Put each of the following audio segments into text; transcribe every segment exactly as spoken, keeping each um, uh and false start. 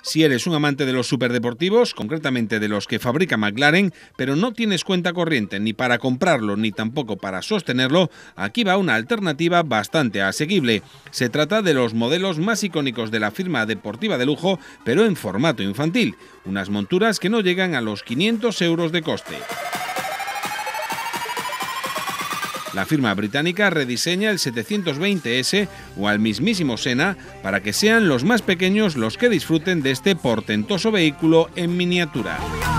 Si eres un amante de los superdeportivos, concretamente de los que fabrica McLaren, pero no tienes cuenta corriente ni para comprarlo ni tampoco para sostenerlo, aquí va una alternativa bastante asequible. Se trata de los modelos más icónicos de la firma deportiva de lujo, pero en formato infantil. Unas monturas que no llegan a los quinientos euros de coste. La firma británica rediseña el setecientos veinte ese o al mismísimo Senna para que sean los más pequeños los que disfruten de este portentoso vehículo en miniatura.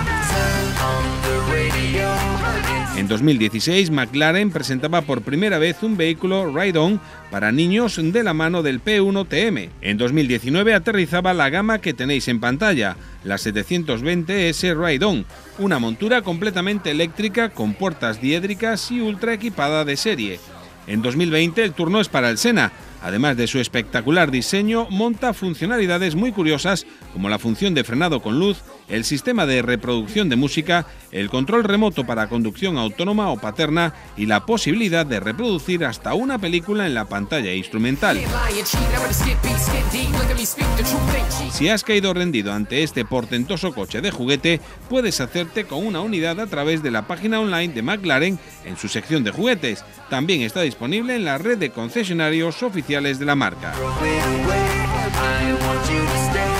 En dos mil dieciséis, McLaren presentaba por primera vez un vehículo Ride-On para niños de la mano del P uno T M. En dos mil diecinueve aterrizaba la gama que tenéis en pantalla, la setecientos veinte ese Ride-On, una montura completamente eléctrica con puertas diédricas y ultra equipada de serie. En dos mil veinte el turno es para el Senna. Además de su espectacular diseño, monta funcionalidades muy curiosas como la función de frenado con luz, el sistema de reproducción de música, el control remoto para conducción autónoma o paterna y la posibilidad de reproducir hasta una película en la pantalla instrumental. Si has caído rendido ante este portentoso coche de juguete, puedes hacerte con una unidad a través de la página online de McLaren en su sección de juguetes. También está disponible en la red de concesionarios oficiales de la marca.